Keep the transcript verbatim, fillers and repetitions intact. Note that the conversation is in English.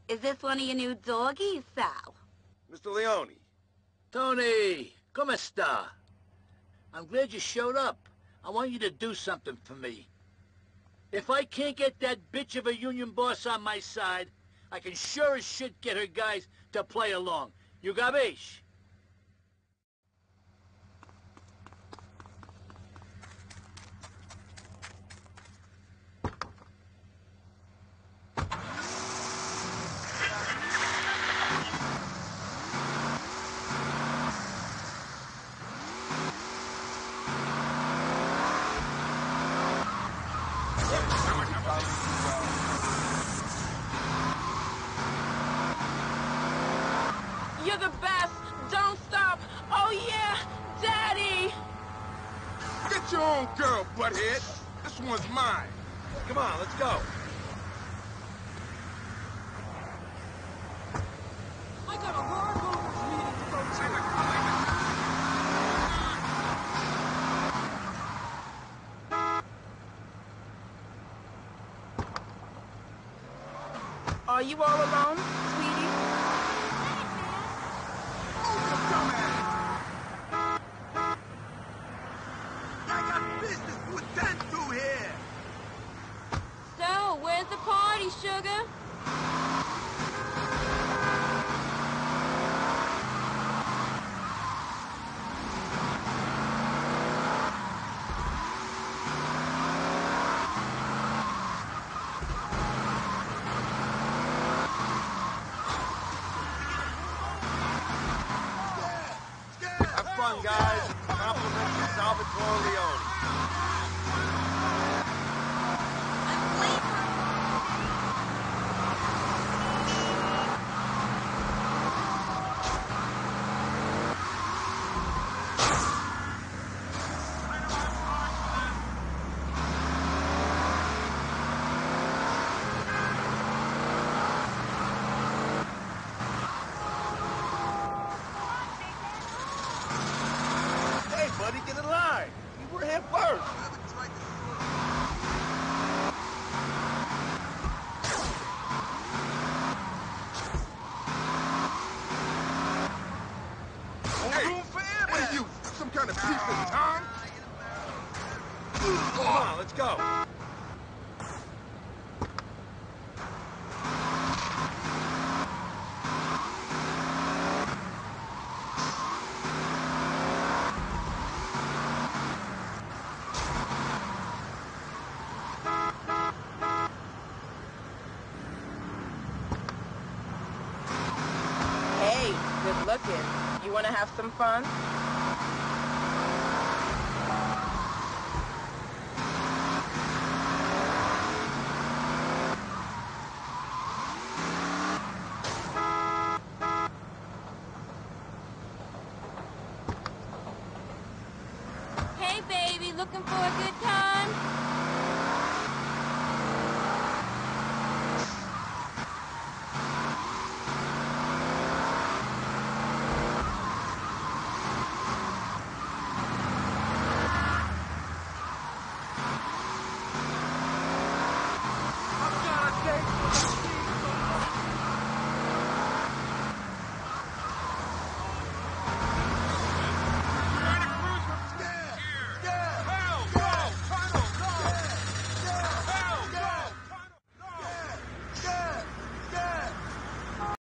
Is this one of your new doggies, Sal? Mister Leone. Tony, come sta? I'm glad you showed up. I want you to do something for me. If I can't get that bitch of a union boss on my side, I can sure as shit get her guys to play along. You gabish? You're the best! Don't stop! Oh yeah! Daddy! Get your own girl, butthead! This one's mine! Come on, let's go. I got a Wargover's meeting to go to. Are you all alone, sweetie? So, where's the party, sugar? Have fun, guys. Compliments to Salvatore Leone. Hey, buddy, get in line. You were here first. Hey, what are you, some kind of piece of Tom? Come on, let's go. Hey, good looking. You wanna have some fun? Hey, baby, looking for a good time?